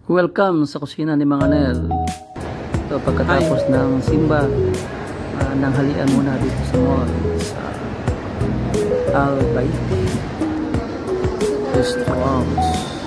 Welcome sa kusina ni Mang Anel. So, pagkatapos ng simba, nanghalian muna dito sa mall sa Al Baiti Restaurants.